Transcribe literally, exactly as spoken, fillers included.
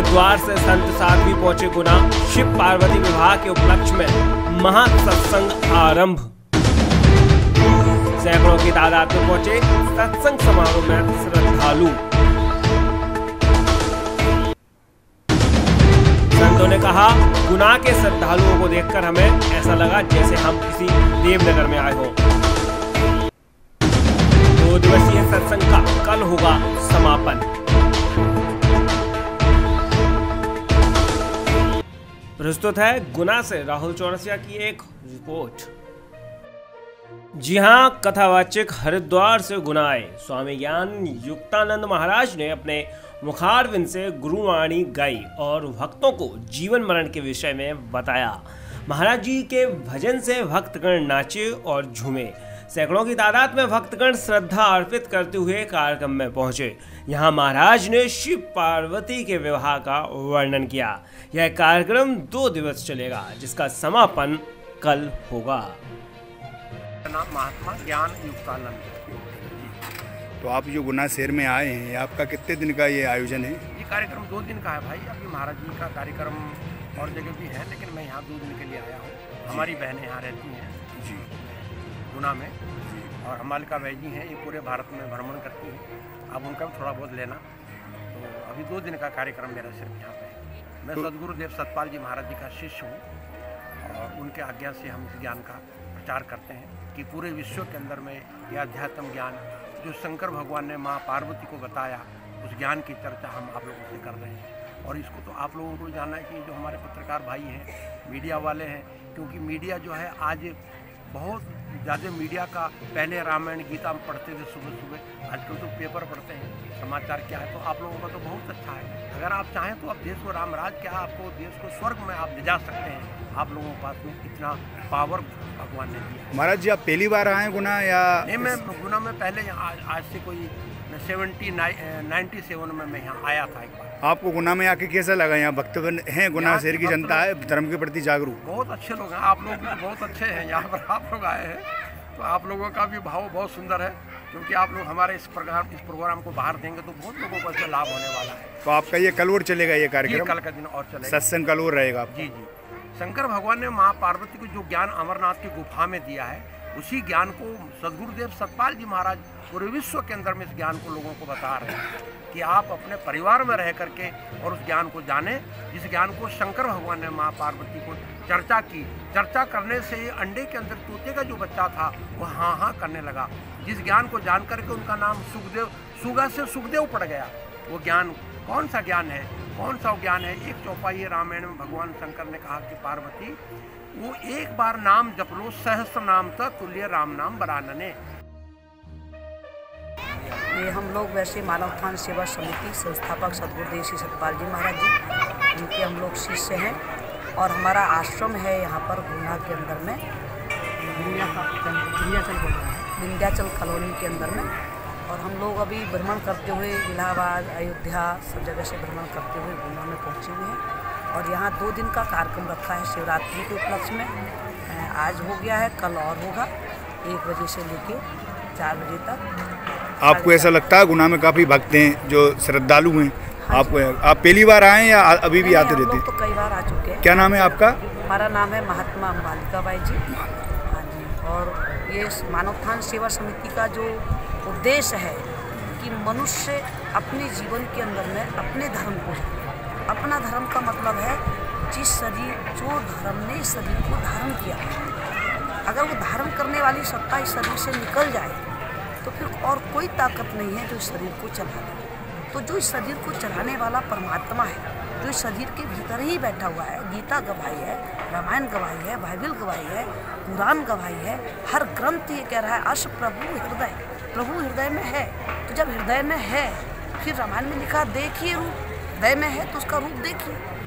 हरिद्वार से संत साध्वी पहुंचे गुना। शिव पार्वती विवाह के उपलक्ष्य में महा सत्संग आरंभ। सैकड़ों की तादाद में पहुंचे सत्संग समारोह में श्रद्धालु। संतों ने कहा, गुना के श्रद्धालुओं को देखकर हमें ऐसा लगा जैसे हम किसी देवनगर में आए हों। दो दिवसीय सत्संग का कल होगा समापन। प्रस्तुत है गुना से राहुल चौरसिया की एक रिपोर्ट। जी हां, कथावाचक हरिद्वार से गुना आए स्वामी ज्ञान युक्तानंद महाराज ने अपने मुखारविंद से गुरुवाणी गाई और भक्तों को जीवन मरण के विषय में बताया। महाराज जी के भजन से भक्तगण नाचे और झूमे। सैकड़ों की तादाद में भक्तगण श्रद्धा अर्पित करते हुए कार्यक्रम में पहुंचे। यहां महाराज ने शिव पार्वती के विवाह का वर्णन किया। यह कार्यक्रम दो दिवस चलेगा, जिसका समापन कल होगा। नाम महात्मा ज्ञान युक्तानंद। तो आप जो गुना शहर में आए हैं, आपका कितने दिन का ये आयोजन है? ये कार्यक्रम दो दिन का है भाई। अभी महाराज जी का कार्यक्रम और जगह भी है, लेकिन मैं यहाँ दो दिन के लिए आया हूँ। हमारी बहनें यहाँ रहती हैं जी गुना में, और हमालिका भाई जी हैं, ये पूरे भारत में भ्रमण करती हैं। आप उनका भी थोड़ा बहुत लेना। तो अभी दो दिन का कार्यक्रम मेरा सिर्फ यहाँ पे है। मैं तो सदगुरुदेव सतपाल जी महाराज जी का शिष्य हूँ, और उनके आज्ञा से हम इस ज्ञान का प्रचार करते हैं कि पूरे विश्व के अंदर में यह अध्यात्म ज्ञान जो शंकर भगवान ने माँ पार्वती को बताया, उस ज्ञान की चर्चा हम आप लोगों से कर रहे हैं। और इसको तो आप लोगों को जानना है कि जो हमारे पत्रकार भाई हैं, मीडिया वाले हैं, क्योंकि मीडिया जो है आज बहुत ज़्यादा मीडिया का, पहले रामायण गीता में पढ़ते थे सुबह सुबह, आजकल तो पेपर पढ़ते हैं समाचार क्या है। तो आप लोगों का तो बहुत अच्छा है। अगर आप चाहें तो आप देश को राम राज क्या, आपको देश को स्वर्ग में आप ले जा सकते हैं। आप लोगों के पास में इतना पावर भगवान ने दिया। महाराज जी, आप पहली बार आए हैं गुना या? नहीं, मैं गुना में पहले यहाँ आज से कोई सेवेंटी नाइन्टी सेवन में मैं यहाँ आया था एक बार। आपको गुना में आके कैसा लगा? यहाँ भक्तगण हैं, गुना शहर की जनता है धर्म के प्रति जागरूक। बहुत अच्छे लोग हैं, आप लोग भी बहुत अच्छे हैं। यहाँ पर आप लोग आए हैं तो आप लोगों का भी भाव बहुत सुंदर है, क्योंकि आप लोग हमारे इस प्रोग्राम इस प्रोग्राम को बाहर देंगे तो बहुत लोगों को इससे लाभ होने वाला है। तो आपका ये कल और चलेगा ये कार्यक्रम? कल का दिन और चलेगा, सत्संग कल और रहेगा। जी जी। शंकर भगवान ने माँ पार्वती को जो ज्ञान अमरनाथ की गुफा में दिया है, उसी ज्ञान को सदगुरुदेव सतपाल जी महाराज पूरे विश्व के अंदर में इस ज्ञान को लोगों को बता रहे हैं कि आप अपने परिवार में रह करके और उस ज्ञान को जाने, जिस ज्ञान को शंकर भगवान ने माँ पार्वती को चर्चा की। चर्चा करने से अंडे के अंदर तोते का जो बच्चा था वो हाँ हाँ करने लगा। जिस ज्ञान को जान करके उनका नाम सुखदेव, सुगा से सुखदेव पड़ गया। वो ज्ञान कौन सा ज्ञान है? कौन सा ज्ञान है? एक चौपाई रामायण में भगवान शंकर ने कहा कि पार्वती, वो एक बार नाम जप लो, सहस्त्र नाम तक तुल्य राम नाम बरानने। ये हम लोग वैसे मानव उत्थान सेवा समिति संस्थापक सदगुरुदेव श्री सतपाल जी महाराज जी, इनके हम लोग शिष्य हैं। और हमारा आश्रम है यहाँ पर गुना के अंदर में, विंध्याचल कॉलोनी के अंदर में। और हम लोग अभी भ्रमण करते हुए इलाहाबाद, अयोध्या, सब जगह से भ्रमण करते हुए गुना में पहुँचे हुए हैं। और यहाँ दो दिन का कार्यक्रम रखा है शिवरात्रि के उपलक्ष्य में। आज हो गया है, कल और होगा, एक बजे से लेके चार बजे तक। आपको ऐसा लगता है गुना में काफ़ी भक्त हैं जो श्रद्धालु हैं? हाँ, आपको आप पहली बार आए या अभी भी आते रहते? तो कई बार आ चुके हैं। क्या नाम है आपका? हमारा नाम है महात्मा अम्बालिका बाई जी। हाँ जी। और ये मानवोत्थान सेवा समिति का जो उद्देश्य है कि मनुष्य अपने जीवन के अंदर में अपने धर्म को, अपना धर्म का मतलब है जिस शरीर, जो धर्म ने शरीर को धारण किया, अगर वो धारण करने वाली सत्ता इस शरीर से निकल जाए तो फिर और कोई ताकत नहीं है जो इस शरीर को चला दे। तो जो इस शरीर को चलाने वाला परमात्मा है, जो इस शरीर के भीतर ही बैठा हुआ है, गीता गवाही है, रामायण गवाही है, बाइबल गवाही है, कुरान गवाही है, हर ग्रंथ ये कह रहा है अश प्रभु हृदय, प्रभु हृदय में है। तो जब हृदय में है, फिर रामायण में लिखा देखिए रूप, हृदय में है तो उसका रूप देखिए।